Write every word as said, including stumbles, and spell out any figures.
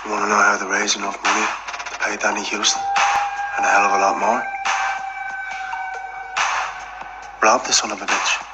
You want to know how they raise enough money to pay Danny Houston and a hell of a lot more? Rob the son of a bitch.